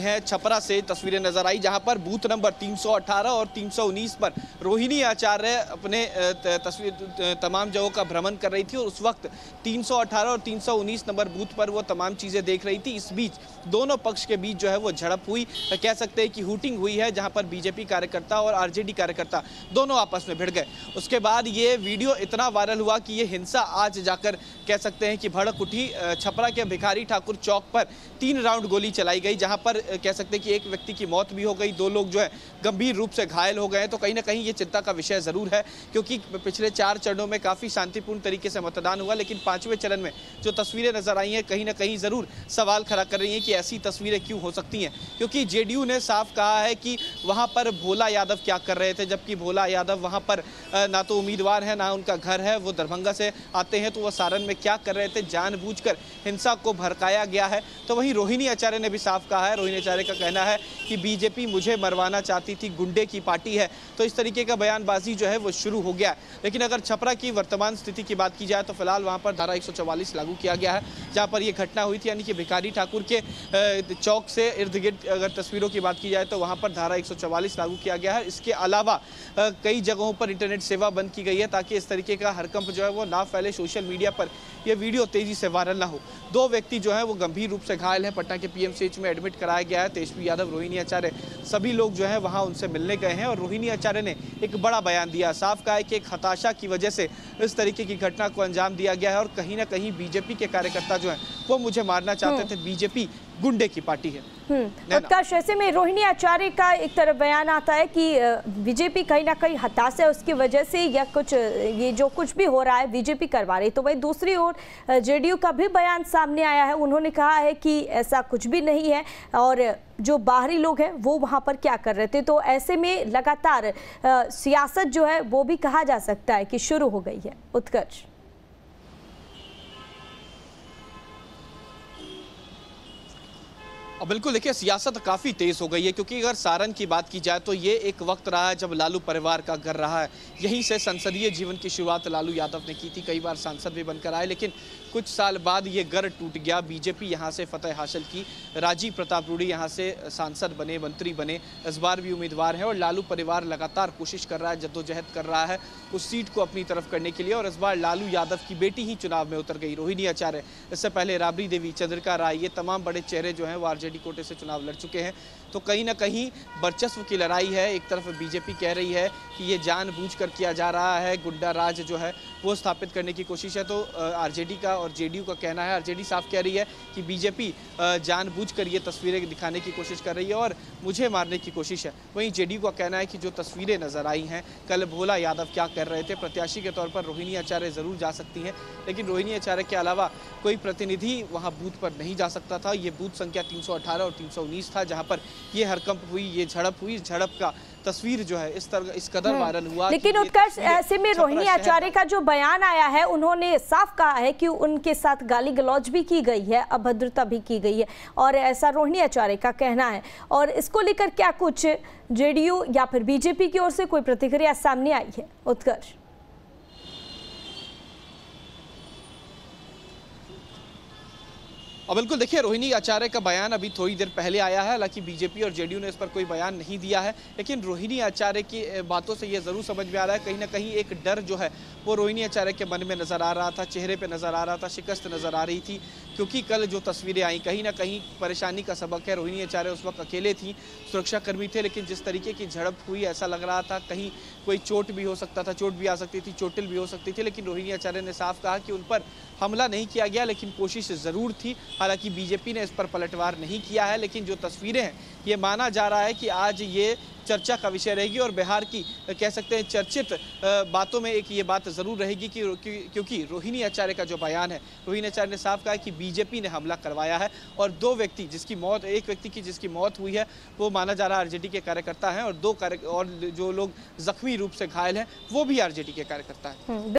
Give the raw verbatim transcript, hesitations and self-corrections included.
हैं छपरा से तस्वीरें नजर आई, जहां पर बूथ नंबर तीन सौ अठारह और तीन सौ उन्नीस पर रोहिणी आचार्य अपने तस्वीर तमाम जगहों का भ्रमण कर रही थी और उस वक्त तीन सौ अठारह और तीन सौ उन्नीस नंबर बूथ पर वो तमाम चीजें देख रही थी। इस बीच दोनों पक्ष के बीच जो है वो झड़प हुई, कह सकते हैं कि हूटिंग हुई है, जहां पर बीजेपी कार्यकर्ता और आरजेडी कार्यकर्ता दोनों आपस में भिड़ गए। उसके बाद ये वीडियो इतना वायरल हुआ कि ये हिंसा आज जाकर कह सकते हैं कि भड़क उठी। छपरा के भिखारी ठाकुर चौक पर तीन राउंड गोली चलाई गई, जहां पर कह सकते हैं कि एक व्यक्ति की मौत भी हो गई, दो लोग जो है गंभीर रूप से घायल हो गए। तो कहीं ना कहीं ये चिंता का विषय जरूर है, क्योंकि पिछले चार चरणों में काफी शांतिपूर्ण तरीके से मतदान हुआ, लेकिन पांचवें चरण में जो तस्वीरें नजर आई हैं कहीं ना कहीं जरूर सवाल खड़ा कर रही हैं कि ऐसी तस्वीरें क्यों हो सकती हैं। क्योंकि जेडीयू ने साफ कहा है कि वहां पर भोला यादव क्या कर रहे थे, जबकि भोला यादव वहां पर ना तो उम्मीदवार है ना उनका घर है, वो दरभंगा से आते हैं, तो वो सारण में क्या कर रहे थे, जानबूझकर हिंसा को भड़काया गया है। तो वहीं रोहिणी आचार्य ने भी साफ कहा है, रोहिणी आचार्य का कहना है कि बीजेपी मुझे मरवाना चाहती थी, गुंडे की पार्टी है। तो इस तरीके का बयानबाजी जो है वो शुरू हो गया है। लेकिन अगर छपरा की वर्तमान स्थिति की बात की जाए तो फिलहाल वहां पर धारा एक सौ चौवालीस लागू किया गया है, जहां पर यह घटना हुई थी, यानी कि भिखारी ठाकुर के चौक से इर्द गिर्द अगर तस्वीरों की बात की जाए तो वहां पर धारा एक सौ चौवालीस लागू किया गया है। इसके अलावा कई जगहों पर इंटरनेट सेवा बंद की गई है, ताकि इस तरीके का हरकंप जो है वो ना फैले, सोशल मीडिया पर यह वीडियो तेजी से वायरल ना हो। दो व्यक्ति जो है वो गंभीर रूप से घायल हैं, पटना के पीएमसीएच में एडमिट कराया गया है। तेजस्वी यादव, रोहिणी आचार्य, सभी लोग जो है वहां उनसे मिलने गए हैं और रोहिणी आचार्य ने एक बड़ा बयान दिया, साफ कहा है कि एक हताशा की वजह से इस तरीके की घटना को अंजाम दिया गया है और कहीं ना कहीं बीजेपी के कार्यकर्ता जो है वो मुझे मारना चाहते थे, बीजेपी गुंडे की पार्टी है। उत्कर्ष, ऐसे में रोहिणी आचार्य का एक तरफ बयान आता है कि बीजेपी कहीं ना कहीं हताश है, उसकी वजह से या कुछ ये जो कुछ भी हो रहा है बीजेपी करवा रही। तो वही दूसरी ओर जेडीयू का भी बयान सामने आया है, उन्होंने कहा है कि ऐसा कुछ भी नहीं है और जो बाहरी लोग हैं वो वहां पर क्या कर रहे थे। तो ऐसे में लगातार सियासत जो है वो भी कहा जा सकता है कि शुरू हो गई है। उत्कर्ष, बिल्कुल, देखिए सियासत काफ़ी तेज़ हो गई है, क्योंकि अगर सारण की बात की जाए तो ये एक वक्त रहा है जब लालू परिवार का घर रहा है। यहीं से संसदीय जीवन की शुरुआत लालू यादव ने की थी, कई बार सांसद भी बनकर आए, लेकिन कुछ साल बाद ये घर टूट गया। बीजेपी यहाँ से फतह हासिल की, राजीव प्रताप रूडी यहाँ से सांसद बने, मंत्री बने, इस बार भी उम्मीदवार हैं और लालू परिवार लगातार कोशिश कर रहा है, जद्दोजहद कर रहा है उस सीट को अपनी तरफ करने के लिए। और इस बार लालू यादव की बेटी ही चुनाव में उतर गई, रोहिणी आचार्य। इससे पहले राबड़ी देवी, चंद्रिका राय, ये तमाम बड़े चेहरे जो हैं वो आरजेडी कोटे से चुनाव लड़ चुके हैं। तो कहीं ना कहीं वर्चस्व की लड़ाई है। एक तरफ बीजेपी कह रही है कि ये जानबूझकर किया जा रहा है, गुंडा राज जो है वो स्थापित करने की कोशिश है। तो आरजेडी का और जेडीयू का कहना है, आरजेडी साफ कह रही है कि बीजेपी जानबूझकर ये तस्वीरें दिखाने की कोशिश कर रही है और मुझे मारने की कोशिश है। वहीं जेडीयू का कहना है कि जो तस्वीरें नजर आई हैं, कल भोला यादव क्या कर रहे थे, प्रत्याशी के तौर पर रोहिणी आचार्य जरूर जा सकती हैं, लेकिन रोहिणी आचार्य के अलावा कोई प्रतिनिधि वहां बूथ पर नहीं जा सकता था। ये बूथ संख्या तीन सौ अठारह और तीन सौ उन्नीस था, जहां पर ये हरकंप हुई, ये झड़प हुई। झड़प का तस्वीर जो है इस तरह इस कदर वायरल हुआ। लेकिन उत्कर्ष, ऐसे में रोहिणी आचार्य का जो बयान आया है, उन्होंने साफ कहा है कि उनके साथ गाली गलौज भी की गई है, अभद्रता भी की गई है, और ऐसा रोहिणी आचार्य का कहना है। और इसको लेकर क्या कुछ जेडीयू या फिर बीजेपी की ओर से कोई प्रतिक्रिया सामने आई है? उत्कर्ष, और बिल्कुल देखिए, रोहिणी आचार्य का बयान अभी थोड़ी देर पहले आया है। हालांकि बीजेपी और जेडीयू ने इस पर कोई बयान नहीं दिया है, लेकिन रोहिणी आचार्य की बातों से ये जरूर समझ में आ रहा है, कहीं ना कहीं एक डर जो है वो रोहिणी आचार्य के मन में नजर आ रहा था, चेहरे पे नजर आ रहा था, शिकस्त नजर आ रही थी। क्योंकि कल जो तस्वीरें आई कहीं ना कहीं परेशानी का सबक है। रोहिणी आचार्य उस वक्त अकेले थी, सुरक्षाकर्मी थे, लेकिन जिस तरीके की झड़प हुई ऐसा लग रहा था कहीं कोई चोट भी हो सकता था, चोट भी आ सकती थी, चोटिल भी हो सकती थी। लेकिन रोहिणी आचार्य ने साफ कहा कि उन पर हमला नहीं किया गया, लेकिन कोशिश जरूर थी। हालांकि बीजेपी ने इस पर पलटवार नहीं किया है, लेकिन जो तस्वीरें हैं ये माना जा रहा है कि आज ये चर्चा का विषय रहेगी और बिहार की कह सकते हैं चर्चित बातों में एक ये बात जरूर रहेगी कि क्योंकि रोहिणी आचार्य का जो बयान है, रोहिणी आचार्य ने साफ कहा कि बीजेपी ने हमला करवाया है और दो व्यक्ति जिसकी मौत एक व्यक्ति की जिसकी मौत हुई है वो माना जा रहा है आरजेडी के कार्यकर्ता हैं और दो कार्य और जो लोग जख्मी रूप से घायल हैं वो भी आरजेडी के कार्यकर्ता हैं।